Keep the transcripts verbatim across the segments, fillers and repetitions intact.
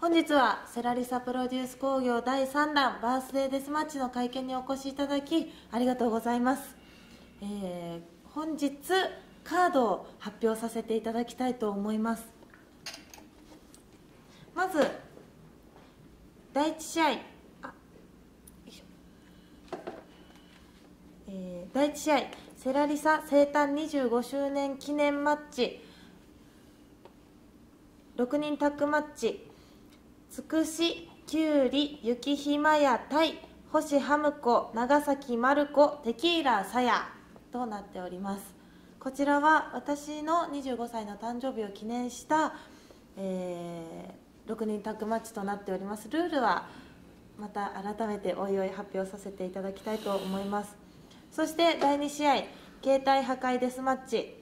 本日はセラリサプロデュース工業だいさんだんバースデーデスマッチの会見にお越しいただきありがとうございます。えー、本日カードを発表させていただきたいと思います。まずだいいち試合、あ、よいしょ、えー、だいいち試合セラリサ生誕にじゅうごしゅうねん記念マッチ、ろくにんタッグマッチ、つくしきゅうりゆきひまや対星ハムコ長崎まる子テキーラさやとなっております。こちらは私のにじゅうごさいの誕生日を記念した、えー、ろくにんタッグマッチとなっております。ルールはまた改めておいおい発表させていただきたいと思います。そしてだいに試合携帯破壊デスマッチ、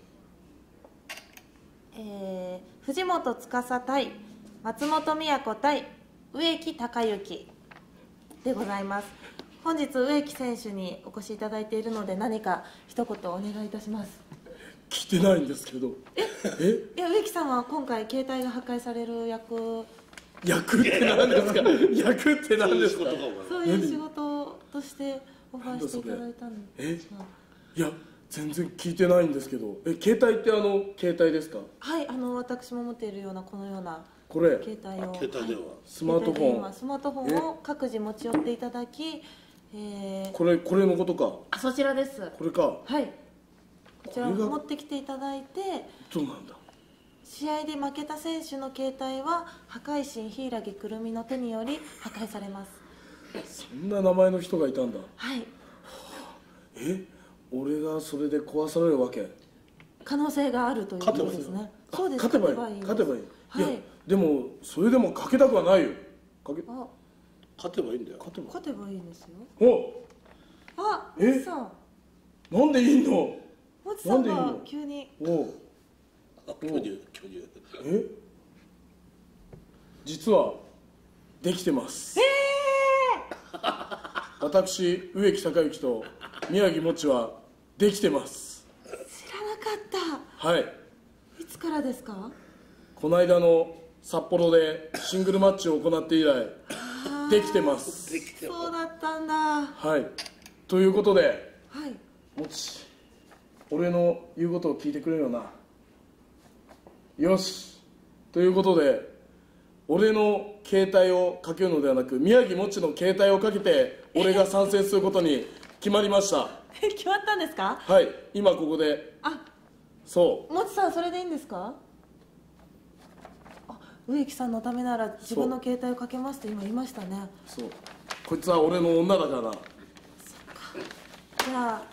えー、藤本司対松本都対植木隆之でございます。本日植木選手にお越しいただいているので何か一言お願いいたします。 聞いてないんですけど。 ええいや植木さんは今回携帯が破壊される役役って何ですか役って何ですか。 そういう仕事としてオファーしていただいたんですが。 いや全然聞いてないんですけど。え携帯ってあの携帯ですか。 はい、あの私も持っているようなこのようなこれ携帯を、 携帯電話、 はい、 スマートフォンスマートフォンを各自持ち寄っていただき、えー、 これこれのことか。 あそちらです。 これか。 はい、こちらを持ってきていただいて、 そうなんだ。 試合で負けた選手の携帯は破壊神柊くるみの手により破壊されます。 そんな名前の人がいたんだ。 はい。 え俺がそれで壊されるわけ。 可能性があるということですね。そうです。 勝てばいい。勝てばいい。 はい。 いやでもそれでもかけたくはないよ。かけあ勝てばいいんだよ。 勝てば勝てばいいんですよ。 おあ、もちさん。 なんでいいの。 もちさんが急に。 お巨乳巨乳。 え実はできてます。 ええー、私植木隆之と宮城もちはできてます。 知らなかった。 はい。 いつからですか。 この間の札幌でシングルマッチを行って以来できてます。 そうだったんだ。 はいということで、 はい、 もち俺の言うことを聞いてくれるよな。よしということで俺の携帯をかけるのではなく宮城もちの携帯をかけて俺が参戦することに決まりました。 決まったんですか。 はい今ここで。 あそうもちさんそれでいいんですか。あ植木さんのためなら自分の携帯をかけますって今言いましたね。 そうこいつは俺の女だから。そっかじゃあはい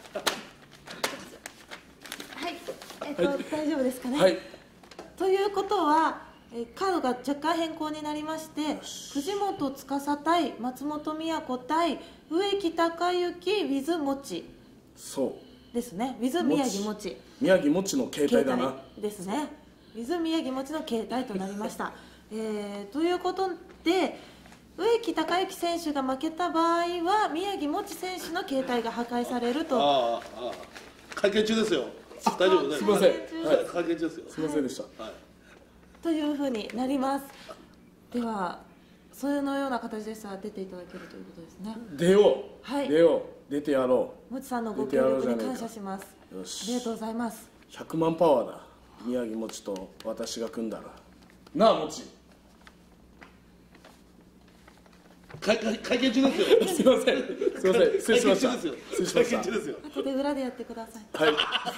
えっと、はい、大丈夫ですかね。 はいということはえカードが若干変更になりまして藤本司対松本都対植木隆之 with もちそうですね。 with 宮城もち宮城もちの携帯だなですね。 with 宮城もちの携帯となりました、えー、ということで植木隆之選手が負けた場合は宮城もち選手の携帯が破壊されると。 ああああ会見中ですよ。大丈夫です。 すみません。 はい会見中ですよ。 すみませんでした、 はい、 というふうになります。ではそのような形でしたら出ていただけるということですね。 出よう、はい、出よう出てやろう。もちさんのご協力に感謝します。 よしありがとうございます。 ひゃくまんパワーだ。宮城もちと私が組んだらなあもち。 会会会見中ですよ。 すみませんすみません失礼しました。 失礼しました。 会見中ですよ。 後で裏でやってください。 はい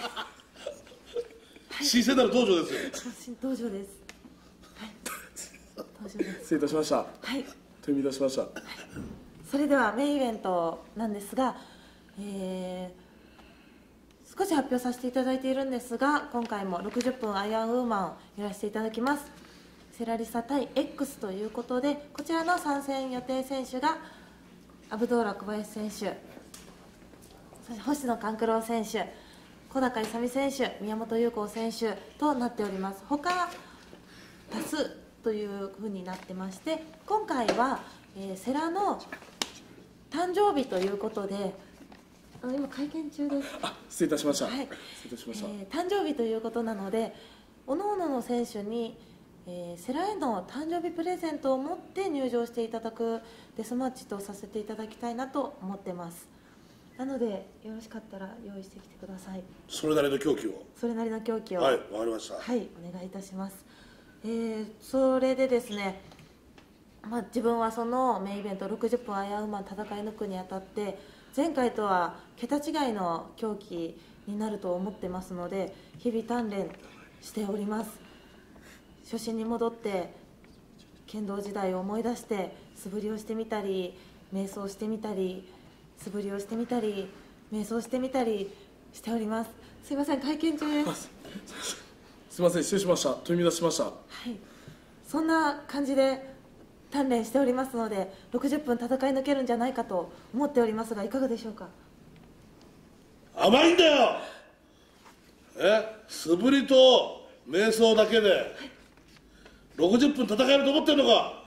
新鮮なる道場ですよ。 道場です。はい。道場です。 失礼いたしました。 はい。 取り乱しました。 それではメインイベントなんですが、えー、少し発表させていただいているんですが、今回もろくじゅっぷんアイアンウーマンをやらせていただきます。セラリサ対 X ということで、こちらの参戦予定選手がアブドーラ小林選手、そして星野勘九郎選手、小高勇選手、宮本優子選手となっております。他多数というふうになってまして、今回は、えー、セラの誕生日ということで、あの今会見中です。 あ、失礼いたしました。 はい、 失礼いたしました。 えー、誕生日ということなので、各々の選手に、 えー、世良への誕生日プレゼントを持って入場していただくデスマッチとさせていただきたいなと思ってます。なのでよろしかったら用意してきてください。 それなりの凶器を。 それなりの凶器を。 はい、わかりました。 はい、お願いいたします。えー、それでですね、まあ、自分はそのメインイベントろくじゅっぷんアイアンウーマン戦い抜くにあたって前回とは桁違いの競技になると思ってますので、日々鍛錬しております。初心に戻って剣道時代を思い出して素振りをしてみたり瞑想してみたり素振りをしてみたり瞑想してみたりしております。すいません、会見中です。 すいません、失礼しました。取り乱しました。 はい、そんな感じで鍛錬しておりますのでろくじゅっぷん戦い抜けるんじゃないかと思っておりますが、いかがでしょうか。 甘いんだよ。え、素振りと瞑想だけでろくじゅっぷん戦えると思ってんのか。はい、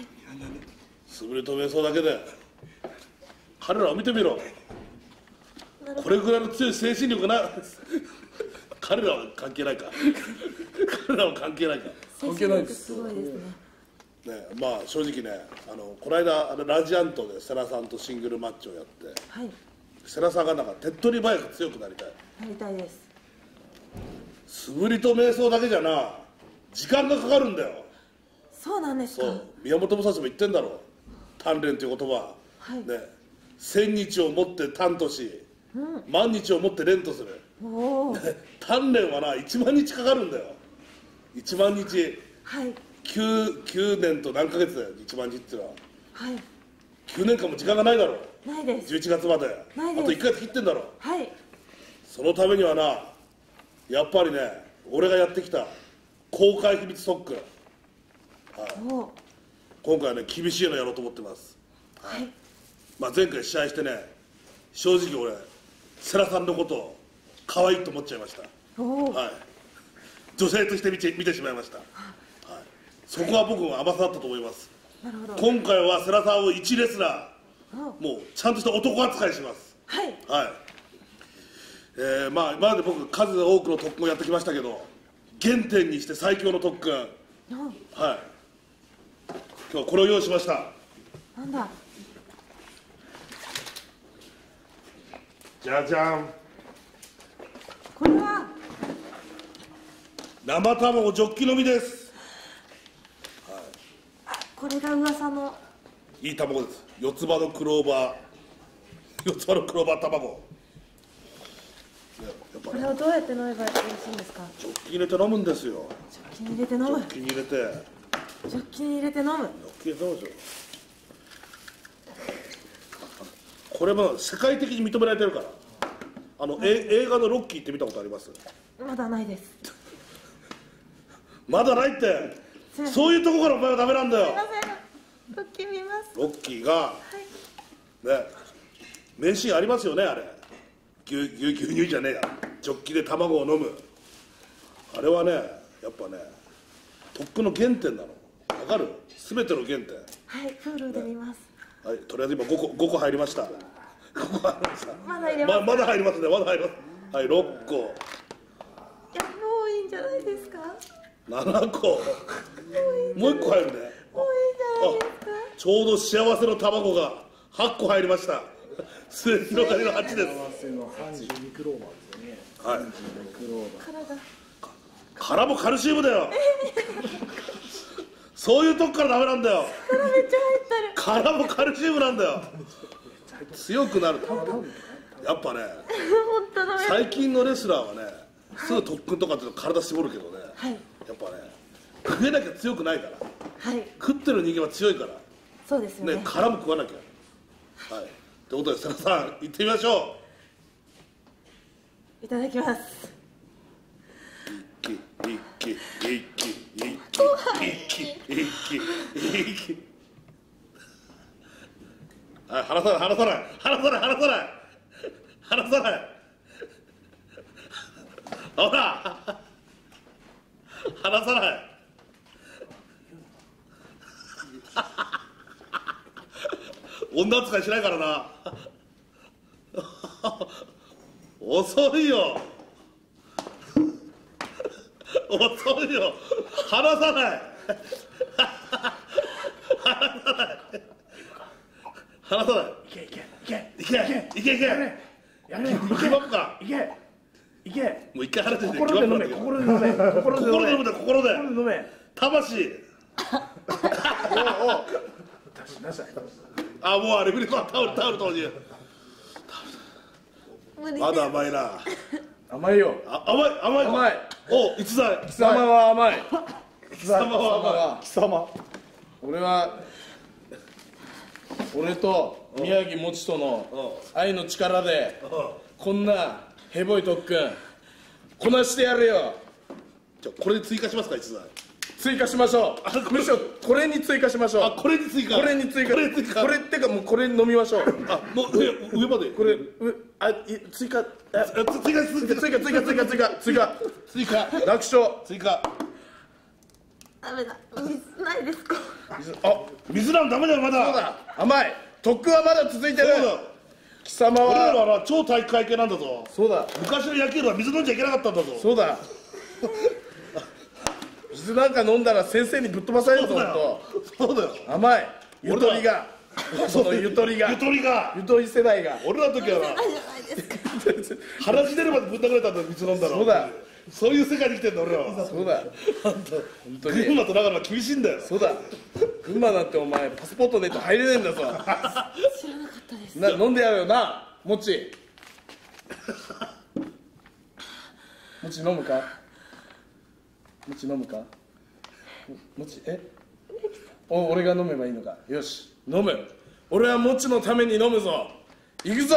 素振りと瞑想だけで彼らを見てみろ。これぐらいの強い精神力がな彼らは関係ないか彼らは関係ないか関係ないです。 すごいですね。 ね、まあ正直ね、あのこの間あのラジアントで世良さんとシングルマッチをやって、 はい、 世良さんがなんか手っ取り早く強くなりたい。 なりたいです。 素振りと瞑想だけじゃな、時間がかかるんだよ。 そうなんですか。 そう、宮本武蔵も言ってんだろ、鍛錬という言葉、 はい、 ね、千日をもって鍛とし、うん、万日をもって練とする。 お鍛錬はないちまんにちかかるんだよ。いちまんにち、 はい、 きゅう, きゅうねんと何ヶ月だよ、いちまんにちっていうのは。 はい、 きゅうねんかんも時間がないだろ。 ないです。 じゅういちがつまでないです。 あといっかげつ切ってんだろ。 はい、 そのためにはな、やっぱりね、俺がやってきた公開秘密特訓、はい、今回はね厳しいのやろうと思ってます。はい、はい、まあ、前回試合してね、正直俺世良さんのことを可愛いと思っちゃいました。はい、女性として見て見てしまいました。はい、そこは僕も甘さだったと思います。 なるほど。 今回は世良さんをいちレスラー、もうちゃんとした男扱いします。 はい、 はい、えー、まあ今まで僕数多くの特訓をやってきましたけど、原点にして最強の特訓、はい、今日はこれを用意しました。 なんだ。 じゃじゃん。 これは生卵ジョッキの実です。 はい、これが噂のいい卵です。四つ葉のクローバー、四つ葉のクローバー卵。 これをどうやって飲めばよろしいんですか。 ジョッキに入れて飲むんですよ。 ジョッキに入れて飲む。 ジョッキに入れて。 ジョッキに入れて飲む。 ジョッキに入れて飲むでしょ。これも世界的に認められてるから。あの、え映画のロッキーって見たことあります？ まだないです。 まだないって。そういうとこからお前はダメなんだよ。 すいません。ロッキー見ます。 ロッキーが、はい、ね、名シーンありますよね、あれ。牛牛牛乳じゃねえや。ジョッキで卵を飲む。あれはね、やっぱね、特訓の原点なの。わかる？すべての原点。 はい、プールで見ます。 はい、とりあえず今ごこごこ入りました。ごこ入りました。 まだ入れます。 ままだ入りますね。まだ入ります。はい、ろっこ。いや、 もういいんじゃないですか。 ななこ。もういっこ入るね。 もういいんじゃないですか。 ちょうど幸せの卵がはっこ入りました。末広がりのはちです。 幸せのさんじゅうにクローバーですよね。 はい。 さんじゅうにクローバー。 体。 殻もカルシウムだよ。そういうとこからダメなんだよ。 殻めっちゃ入ってる。 殻もカルシウムなんだよ。強くなる。やっぱね、最近のレスラーはね、すぐ特訓とかって体絞るけどね、はい、やっぱね、食えなきゃ強くないから、はい、食ってる人間は強いから、 そうですよね。 ね、殻も食わなきゃ。はい。ということで、世良さん、行ってみましょう。いただきます。 一気、一気、一気、一気、一気、一気、一気。はい、離さない、離さない、離さない、離さない。離さない。ほら。離さない。女扱いしないからな。遅いよ。遅いよ。 離さない離さない。 いけいけいけいけいけいけやれやれいけ決まっか。 いけいけもう一回離して心で飲め心で飲め心で心で飲めだ心で心で飲め魂。 おお出し出しあ、もうあれ振り子タオルタオルとに無理まだ甘いな。 甘いよあ、甘い甘いか。 甘いお、逸材。 貴様は甘い貴様は甘い。 貴様俺は俺と宮城もちとの愛の力でこんなヘボい特訓こなしてやるよ。 じゃあこれで追加しますか逸材。 追加しましょう。むしろこれに追加しましょう。 あ、これに追加。 これに追加。 これに追加。 これってかもうこれに飲みましょう。 あ、もう上上まで。 これうあい追加ああつ追加追加追加追加追加追加追加追加楽勝追加。 ダメだ水ないですか。 あ水なんダメだよまだ。 そうだ甘い特訓はまだ続いてる。 そうだ。 貴様俺らははな超体育会系なんだぞ。 そうだ昔の野球部は水飲んじゃいけなかったんだぞ。 そうだ水なんか飲んだら先生にぶっ飛ばされるぞ。 そうだよそうだよ。 甘いゆとりがそのゆとりがゆとりがゆとり世代が俺らの時はなあじゃないですか。 腹血出るまでぶん殴れたんだ水飲んだら。 そうだそういう世界に来てんだ俺らは。 そうだ本当に群馬と長野は厳しいんだよ。 そうだ群馬なんてお前パスポートねえと入れねえんだぞ。 知らなかったです。 な飲んでやるよなもちもち飲むかもち飲むかもちえお俺が飲めばいいのか。よし飲む。俺はもちのために飲むぞ。行くぞ。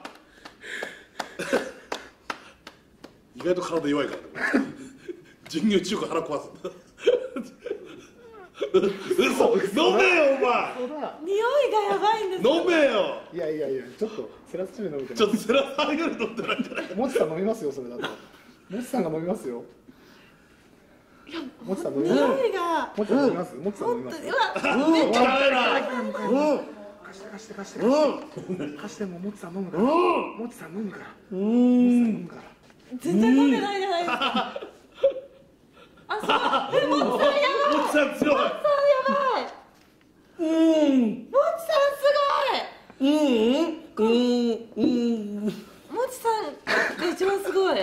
意外と体弱いからね。人乳中華腹壊す。嘘飲めよお前。 匂いがやばいんです。 飲めよ。 いやいやいや、ちょっとセラスチュー飲みてちょっとセラさんより飲んでないんじゃない。 もちさん飲みますよ、それだと。もちさんが飲みますよ。もちさん飲みます。 匂いがもちさん飲みます。もちさん飲みます。 本当にうわめっちゃダメだ。 貸して貸して貸して貸して貸してももちさん飲むから。もちさん飲むから。もちさん飲むから。 全然飲んでないじゃないですか。あ、そう。え、もちさんやばい。 もちさん強い。 もちさんやばい。 うんもちさんすうんうんうんごい。もちさんが一番すごい。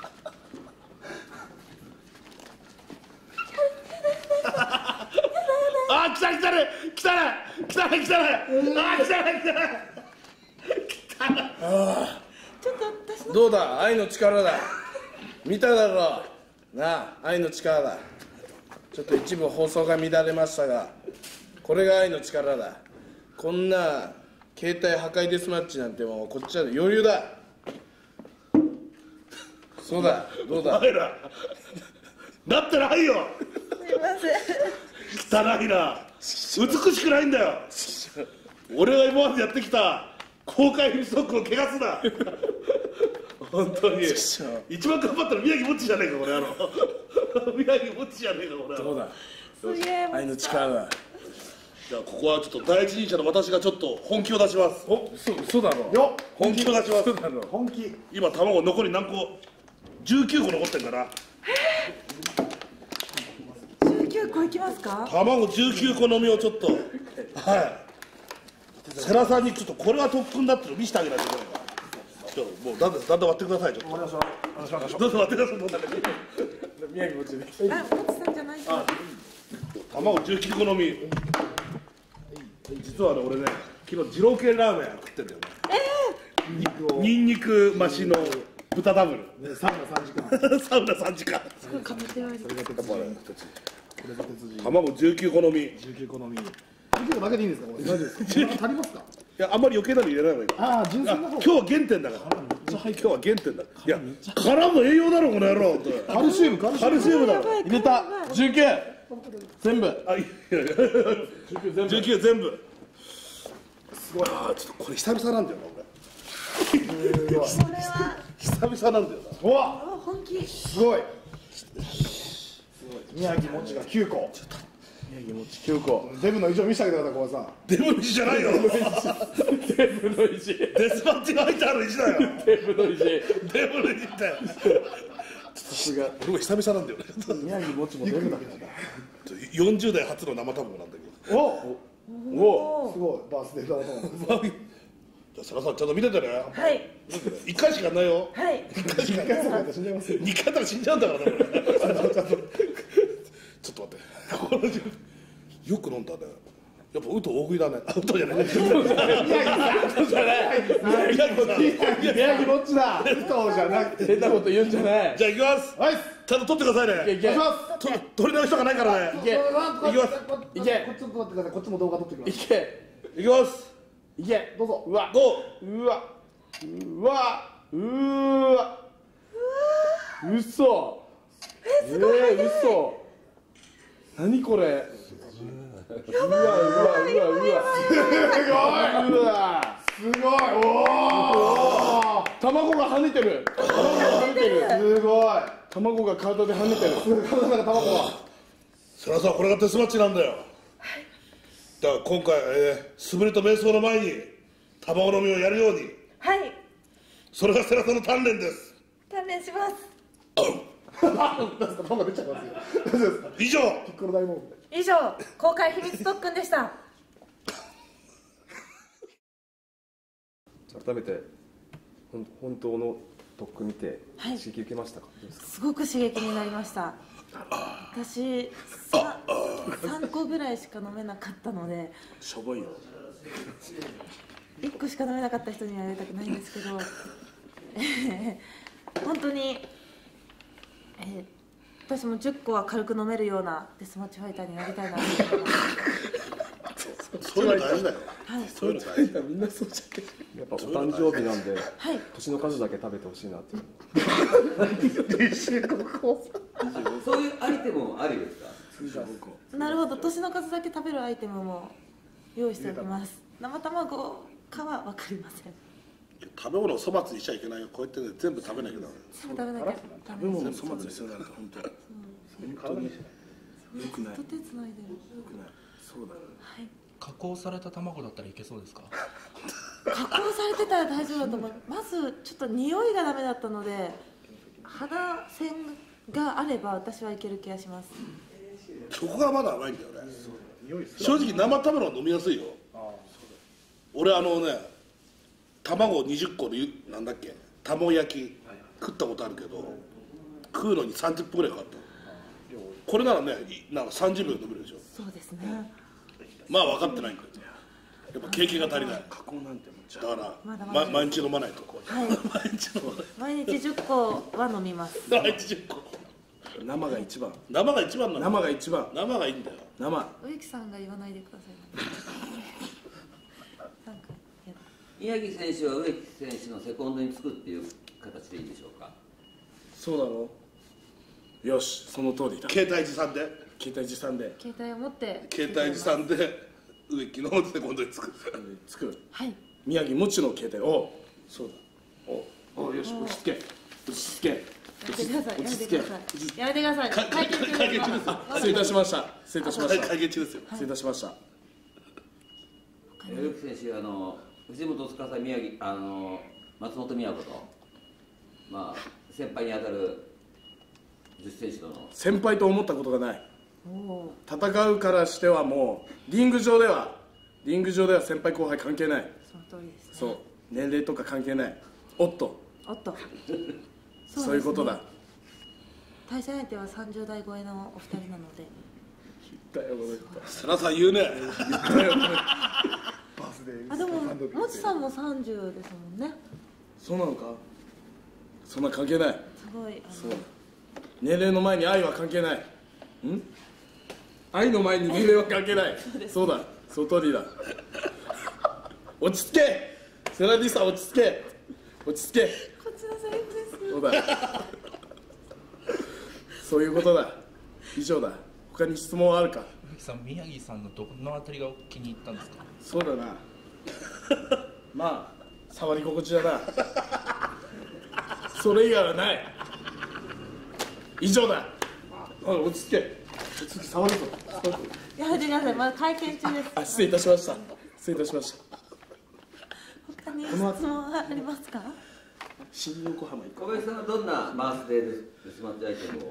あ、来た来たね来たね来たね来たねあ、来たね来たねちょっと私のどうだ愛の力だ見ただろうなあ愛の力だ。ちょっと一部放送が乱れましたがこれが愛の力だ。こんな携帯破壊デスマッチなんてもうこっちは余裕だ。そうだどうだお前らなってないよ。 すいません。 汚いな。美しくないんだよ。俺が今までやってきた公開フリストックを汚すな。本当に一番頑張ったら宮城もっちじゃねえかこれあの宮城もっちじゃねえかこれ。 どうだすげえ。 愛の力だ。 じゃあここはちょっと第一人者の私がちょっと本気を出します。 お嘘嘘だろよっ、 本気を出します。 嘘だろ本気。 今卵残り何個じゅうきゅうこ残ってんだな。 じゅうきゅうこいきますか。 卵じゅうきゅうこのみをちょっとはい世良さんにちょっとこれは特訓だっての見せてあげないといけないからちょっともうだんだんだんだん割ってください。ちょっとお願いします。お願いします。 どうぞ割ってください。どうぞ宮城こっちであ、もちさんじゃないか。 卵じゅうきゅうこのみ実はね俺ね昨日二郎系ラーメン食ってんだよね。 肉を。 ニンニク増しの豚ダブルね、サウナさんじかん。 サウナさんじかんすごい片手割り。 それが鉄人。これが鉄人。 卵じゅうきゅうこのみ。いじゅうきゅうこのみ。じゅうきゅうこだけでいいんですか。これ大丈夫ですか。足りますか。 やあんまり余計なの入れない方がいい。 ああ、純あ粋な方。 今日は原点だから今日は原点だ。いや絡む栄養だろこの野郎ってカルシウム、カルシウム。 カルシウムだろ。 入れたじゅうきゅう全部あいやいやじゅうきゅう全部すごい。あーちょっとこれ久々なんだよな俺これは久々なんだよな。 うわ、 あ本気。 すごい。宮城もちがきゅうこ。 宮城もちきゅうこデブの以上見せてあげてください、小川さん。 デブの石じゃないよ。 デブの石デスパッチが入ってある石だよ。 デブの石デブの石ってちょっさすが俺も久々なんだよね。 宮城もちも出るだけだよんじゅう代初の生卵なんだけど。 おおすごいバースデーだと思う。 じゃあ世良さんちゃんと見ててね。 はいいっかいしかやんないよ。 はいいっかいしかやんない。 死んじゃいますよ。 にかいやったら死んじゃうんだからねこれ。ちょっと待って。よく飲んだね。やっぱウト大食いだね。あウトじゃない。宮城さん。 宮城もっちだそうじゃなくて。 変なこと言うんじゃないじゃあ行きます。 はい。 ちゃんと取ってくださいね。 いけいけと取り直しとかないからね。 いけ行きますいけこっちも撮ってください。こっちも動画撮ってくだいさい。 け行きます。 いけどうぞ。 うわゴうわうわうわうそえすごい嘘何これうわうわうわうわうわすごい。おお。 卵が跳ねてる卵が跳ねてるすごい。 卵が体で跳ねてる体の中卵が。 世良さんこれがデスマッチなんだよ。だから今回、えー、素振りと瞑想の前に卵飲みをやるように、 はいそれが世良さんの鍛錬です。 鍛錬しますなんですか卵出ちゃいますよ。大丈夫ですか。 以上ピッコロ大門。 以上公開秘密特訓でした改めてほん本当の特訓見てはい刺激受けましたか、どうですか？ すごく刺激になりました私ささんこぐらいしか飲めなかったのでしょぼいよいっこしか飲めなかった人にはやりたくないんですけどえー本当に、えー私もじゅっこは軽く飲めるようなデスマッチファイターになりたいなと思いますそういうの大事だよ。 はいそういうの大事。 みんなそうじゃけやっぱお誕生日なんではい年の数だけ食べてほしいなっていう。 そういうアイテムもありですか？ なるほど年の数だけ食べるアイテムも用意しておきます生卵かは分かりません食べ物を粗末にしちゃいけないよ。こうやってね全部食べなきゃダメ。 全部食べなきゃダメ食べ物を粗末にするなんて本当本当によくないよずっと手つないでるくないそうだよはい加工された卵だったらいけそうですか？ 加工されてたら大丈夫だと思うまずちょっと匂いがダメだったので肌線があれば私はいける気がしますそこがまだ甘いんだよね。正直生食べるの飲みやすいよ。俺あのね卵にじゅっこでなんだっけ卵焼き食ったことあるけど食うのにさんじゅっぷんぐらいかかった。これならねなんかさんじゅうびょうで飲めるでしょ。 そうですねまあ分かってないんだよ。やっぱ経験が足りない。 加工なんてもんじゃだから、 まだまだま、毎日飲まないと。 はい毎日飲まない。 毎日じゅっこは飲みます毎日じゅっこ。 生が一番生が一番なの。 生が一番生がいいんだよ。 生植木さんが言わないでくださいなんかやだ宮城選手は植木選手のセコンドにつくっていう形でいいでしょうか？ そうなのよしその通りだ携帯持参で携帯持参で携帯を持って携帯持参で植木のセコンドにつく。 つくはい宮城もちの携帯おそうだおおよし落ち着け落ち着けやめてくださいやめて落ち着けくださいやめてくださいか会見中会見中ですよ失礼いたしました失礼いたしました会見中ですよ。 失礼いたしました植木選手あの藤本司宮城あの松本宮子とまあ先輩に当たる女子選手との先輩と思ったことがないおお戦うからしてはもうリング上ではリング上では先輩後輩関係ないその通りですねそう年齢とか関係ないおっとおっとそういうことだ対戦相手はさんじゅう代超えのお二人なのでだよこれ世良さん言うね。 バースデー。 あでももちさんもさんじゅうですもんねそうなのかそんな関係ないすごいあそうの年齢の前に愛は関係ないん愛の前に年齢は関係ないそうだその通りだ落ち着けセラディさん落ち着け落ち着けこっちのセリフですそうだそういうことだ以上だ他に質問はあるか植木さん、宮城さんのどのあたりが気に入ったんですか？ そうだなまあ触り心地だなそれ以外はない以上だあ落ち着け落ち着け触るぞやめてくださいまだ会見中ですあ失礼いたしました失礼いたしました他に質問はありますか？ 新横浜行小林さんはどんなバースデーデスマッチアイテムを？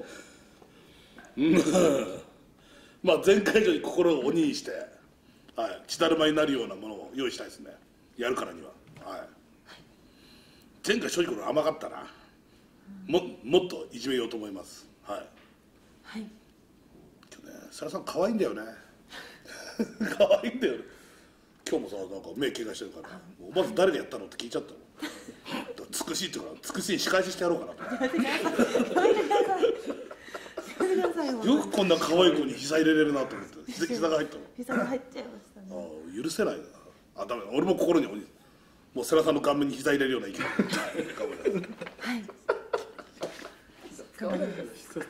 うんまあ前回以上に心を鬼にして、はい、血だるまになるようなものを用意したいですね。やるからには、はい、前回正直これ甘かったな、うん、ももっといじめようと思います。はい。 はい。 今日ね、沙羅さん可愛いんだよね。可愛いんだよね。今日もさ、なんか目怪我してるから、もうまず誰でやったのって聞いちゃったの。つくしいっていうか、つくしに仕返ししてやろうかなと。よくこんな可愛い子に膝入れれるなと思って、膝が入ったの。 膝が入っちゃいましたね。 ああ、許せないな。あ、ダメだ。俺も心に鬼。もう世良さんの顔面に膝入れるような意見。はい。 はい。 頑張ります。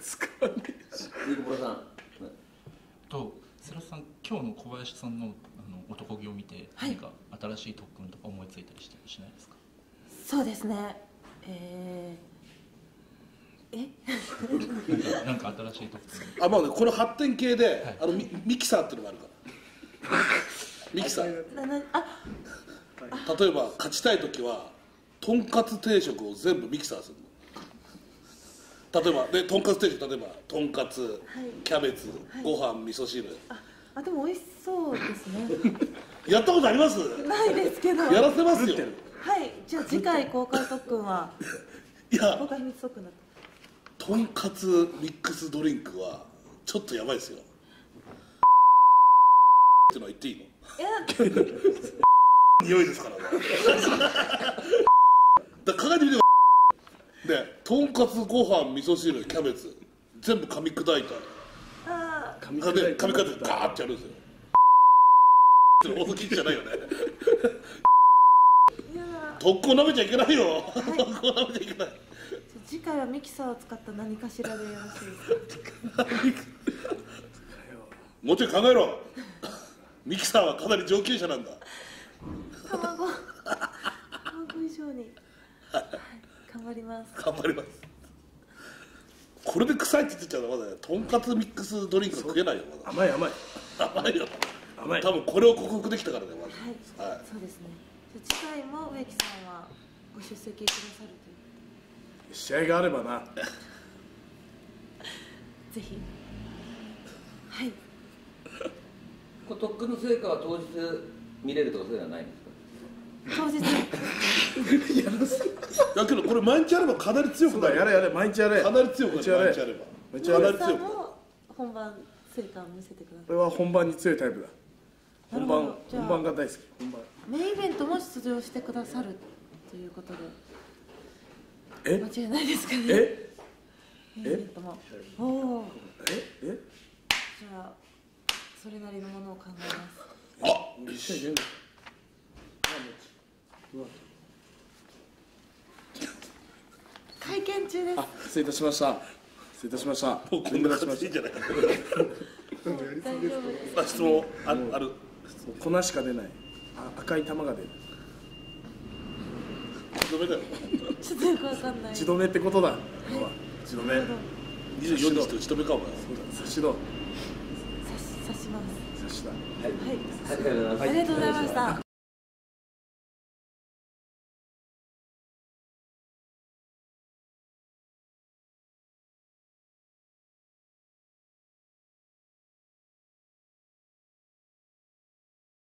使わないし。 ゆくぼろさん。 と世良さん、今日の小林さんのあの男気を見て、 はい、 何か新しい特訓とか思いついたりしてしないですか？ そうですね。えー、え？ なんか新しい特訓。 あ、まあね、この発展系で、 はい、 あのミミキサーっていうのがあるから。ミキサー。 ななあ。 例えば勝ちたい時はとんかつ定食を全部ミキサーするの。例えばでとんかつ定食、例えばとんかつ、はい、キャベツ、はい、ご飯、味噌汁。 あ、あでも美味しそうですね。 やったことあります？ ないですけど。 やらせますよ。 はい、じゃあ次回公開特訓は。 いや。 公開秘密特訓だった。 とんかつミックスドリンクはちょっとやばいですよ。ってのは言っていいの？いや。匂いですからね。だから考えてみてください。で、とんかつ、ご飯、味噌汁、キャベツ全部噛み砕いた。 ああ。 噛み砕いて噛み砕いてガーってやるんですよ。って大きいじゃないよね。特攻舐めちゃいけないよ。特攻舐めちゃいけない。 次回はミキサーを使った何かしらでよろしいですか？ もうちょい考えろ。ミキサーはかなり上級者なんだ。 卵卵以上に、はい、頑張ります。 頑張ります。これで臭いって言ってちゃうのまだね、とんかつミックスドリンク食えないよまだ。 甘い甘い甘いよ。 甘い。 多分これを克服できたからねまず。はい、はい、そうですね。じゃあ次回も植木さんはご出席くださるという。 試合があればな。 ぜひ。はい。 これ特訓の成果は当日見れるとかそういうのはないんですか？ 当日。 だけどこれ毎日やればかなり強くなる。 やれやれ毎日やれ。 かなり強くなる。毎日やれば。 毎日やれ。 かなり強くなる。本番成果を見せてください。 これは本番に強いタイプだ。本番本番が大好き。本番。 メインイベントも出場してくださるということで。 え？ 間違いないですかね。 え？ メインイベントも。おお。 え？え？ じゃあそれなりのものを考えます。 あ、 一緒に出るの。 会見中です。 あ、失礼いたしました。失礼いたしました。 もうこんな感じでいいんじゃないかな。 大丈夫です。 あ、質問あある。 粉しか出ない。あ、赤い玉が出る。 血止めだよ。 ちょっとよくわかんない。 血止めってことだ。血止め。 二十四日と血止めかお前。 差しど。 刺します。 刺した。 はい。 ありがとうございます。 ありがとうございました。